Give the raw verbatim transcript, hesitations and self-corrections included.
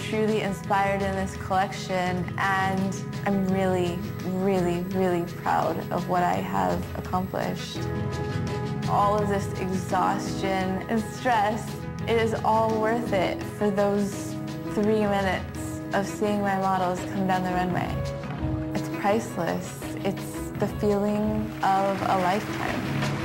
truly inspired in this collection, and I'm really, really, really proud of what I have accomplished. All of this exhaustion and stress, it is all worth it for those three minutes of seeing my models come down the runway. It's priceless. It's the feeling of a lifetime.